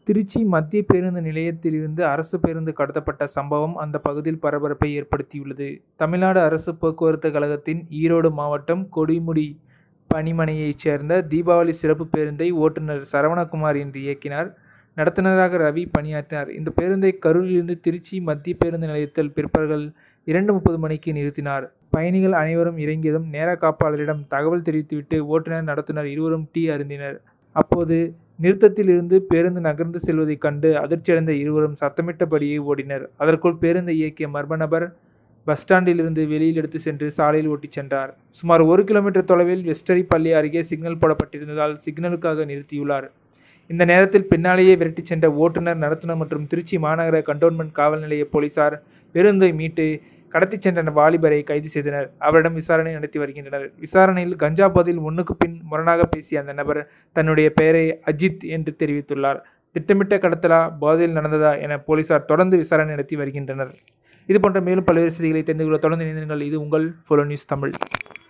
திருச்சி மத்திய பேருந்து நிலையத்திலிருந்து அரசு பேருந்து கடத்தப்பட்ட சம்பவம் அந்த பகுதியில் பரபரப்பை ஏற்படுத்தியுள்ளது. தமிழ்நாடு அரசு போக்குவரத்து கழகத்தின் ஈரோடு மாவட்டம் கொடுமுடி பணிமனையைச் சேர்ந்த தீபாவளி சிறப்பு பேருந்தை ஓட்டுநர் சரவணகுமார் என்று இயக்கினார். நடத்துனராக ரவி பணியாற்றினார். இந்த பேருந்தை கரூரிலிருந்து திருச்சி மத்திய பேருந்து நிலையத்தில் பிற்பகல் 2:30 மணிக்கு நிறுத்தினார். பயணிகள் அனைவரும் இறங்கியதும் நேர காப்பாளரிடம் தகவல் தெரிவித்துவிட்டு ஓட்டுநர், நடத்துனர் இருவரும் டீ அருந்தினர். அப்போது நிறுத்தத்தில் இருந்து பேருந்து நகர்ந்து செல்வதைக் கண்டு அதிர்ச்சியடைந்த இருவரும் சத்தமிட்டபடியே ஓடினர். அதற்குள் பேருந்தை இயக்கிய மர்ம நபர் பஸ் ஸ்டாண்டிலிருந்து வெளியில் எடுத்து சென்று சாலையில் ஓட்டிச் சென்றார். சுமார் 1 கிலோமீட்டர் தொலைவில் வெஸ்டரி பள்ளி அருகே சிக்னல் போடப்பட்டிருந்ததால் சிக்னலுக்காக நிறுத்தியுள்ளார். இந்த நேரத்தில் பின்னாலேயே விரட்டிச் சென்ற ஓட்டுநர், நடத்துனர் மற்றும் திருச்சி மாநகர கண்டோன்மெண்ட் காவல் நிலைய போலீசார் பேருந்தை மீட்டு கடத்திச் சென்ற வாலிபரை கைது செய்தனர். அவரிடம் விசாரணை நடத்தி வருகின்றனர். விசாரணையில் கஞ்சா போதையில் முன்னுக்கு பின் முரணாக பேசிய அந்த நபர் தன்னுடைய பெயரை அஜித் என்று தெரிவித்துள்ளார். திட்டமிட்ட கடத்தலா, போதையில் நடந்ததா என போலீசார் தொடர்ந்து விசாரணை நடத்தி வருகின்றனர். இதுபோன்ற மேலும் பல்வேறு செய்திகளை தெரிந்து கொள்ள தொடர்ந்து இணைந்திருங்கள். இது உங்கள் ஃபோலோ நியூஸ் தமிழ்.